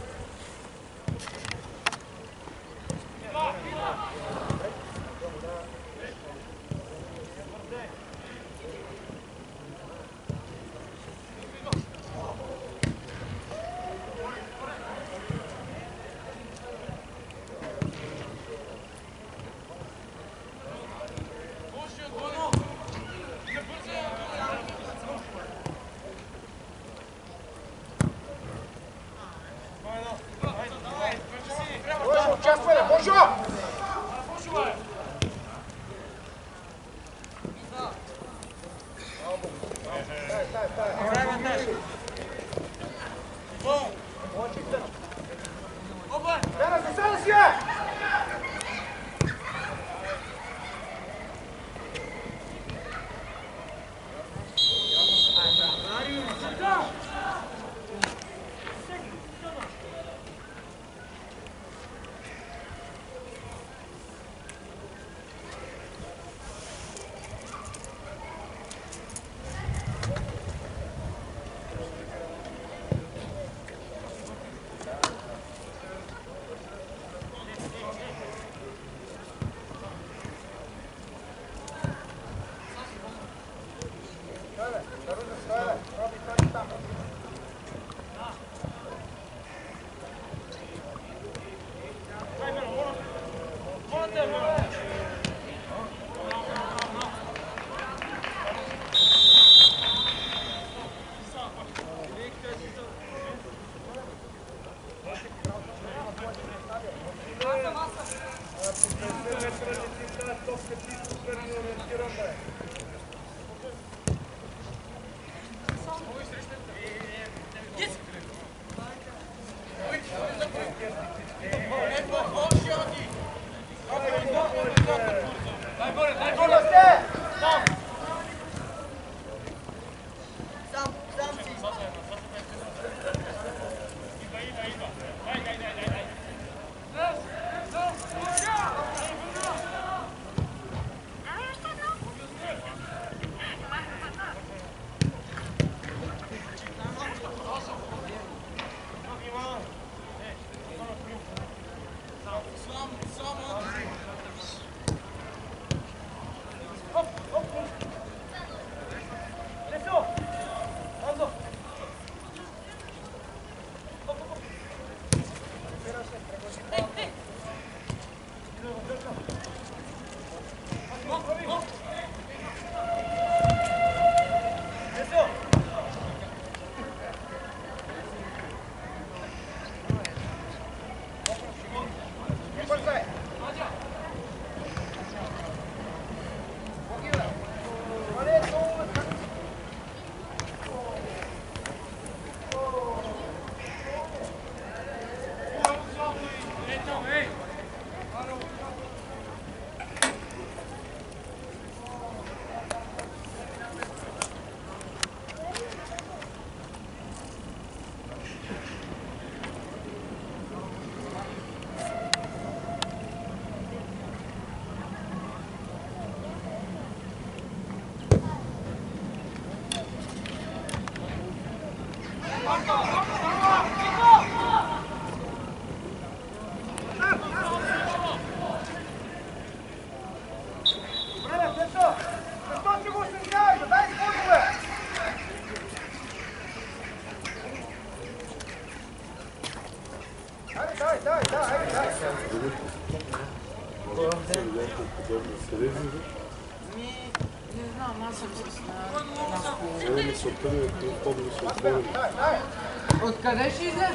Божо, участвай, бе, Божо! Дена, засада си, бе! Не знам, аз съм с Откъде ще излезе?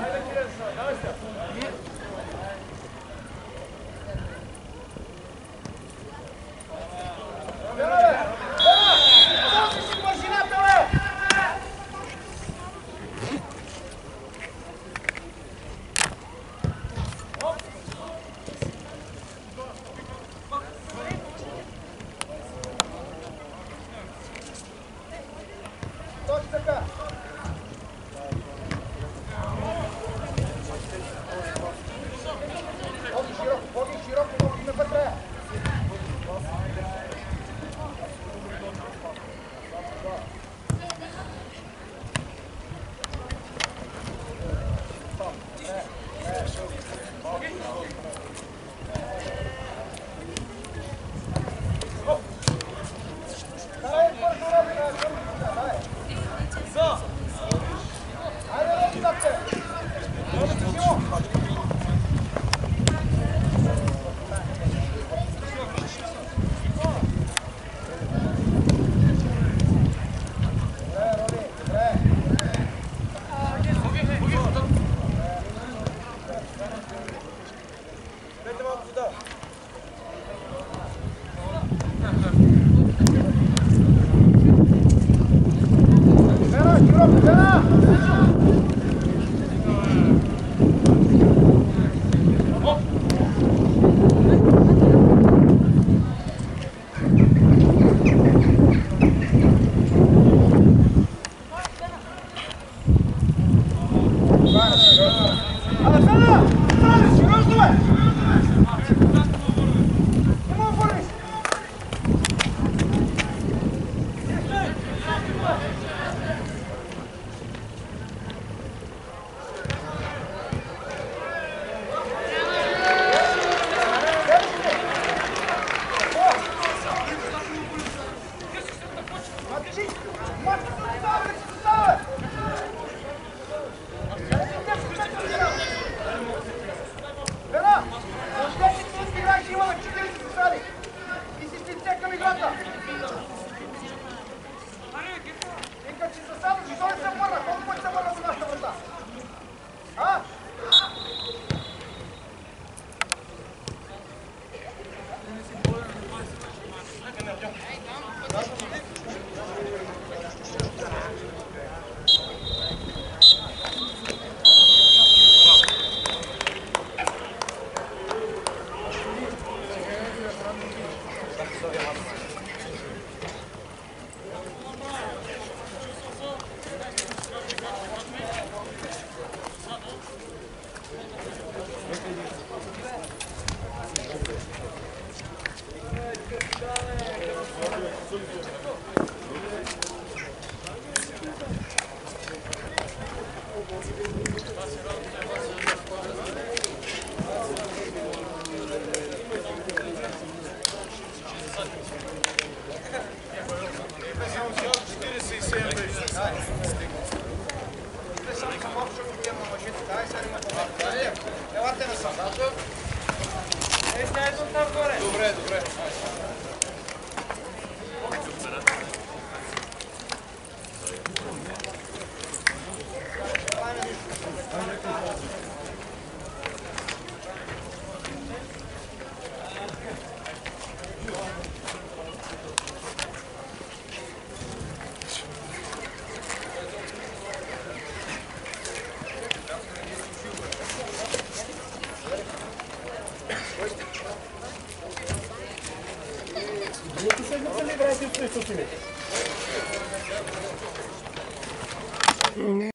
Добре, добре. Играйте в 300.